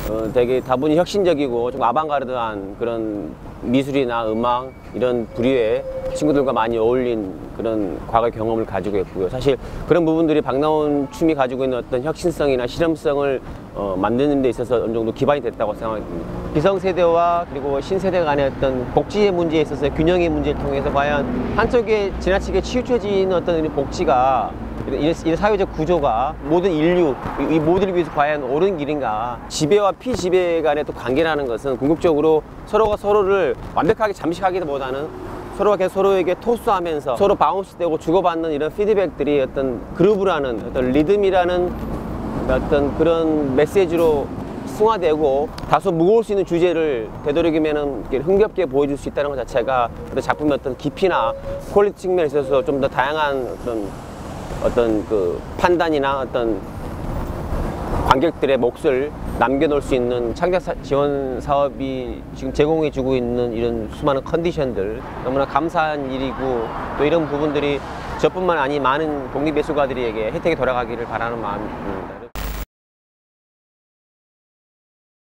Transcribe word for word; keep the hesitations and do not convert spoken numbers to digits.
어, 되게 다분히 혁신적이고 좀 아방가르드한 그런 미술이나 음악 이런 부류의 친구들과 많이 어울린 그런 과거 경험을 가지고 있고요. 사실 그런 부분들이 박나온 춤이 가지고 있는 어떤 혁신성이나 실험성을 어, 만드는 데 있어서 어느 정도 기반이 됐다고 생각합니다. 기성세대와 그리고 신세대 간의 어떤 복지의 문제에 있어서 균형의 문제를 통해서 과연 한쪽에 지나치게 치우쳐지는 어떤 복지가 이 사회적 구조가 모든 인류, 이 모두를 위해서 과연 옳은 길인가. 지배와 피지배 간의 또 관계라는 것은 궁극적으로 서로가 서로를 완벽하게 잠식하기보다는 서로가 계속 서로에게 토스하면서 서로 바운스되고 주고받는 이런 피드백들이 어떤 그루브라는 어떤 리듬이라는 어떤 그런 메시지로 승화되고 다소 무거울 수 있는 주제를 되도록이면 흥겹게 보여줄 수 있다는 것 자체가 어떤 작품의 어떤 깊이나 퀄리티 측면에 있어서 좀 더 다양한 어떤 어떤 그 판단이나 어떤 관객들의 몫을 남겨놓을 수 있는 창작 지원 사업이 지금 제공해주고 있는 이런 수많은 컨디션들 너무나 감사한 일이고, 또 이런 부분들이 저뿐만 아닌 많은 독립예술가들에게 혜택이 돌아가기를 바라는 마음입니다.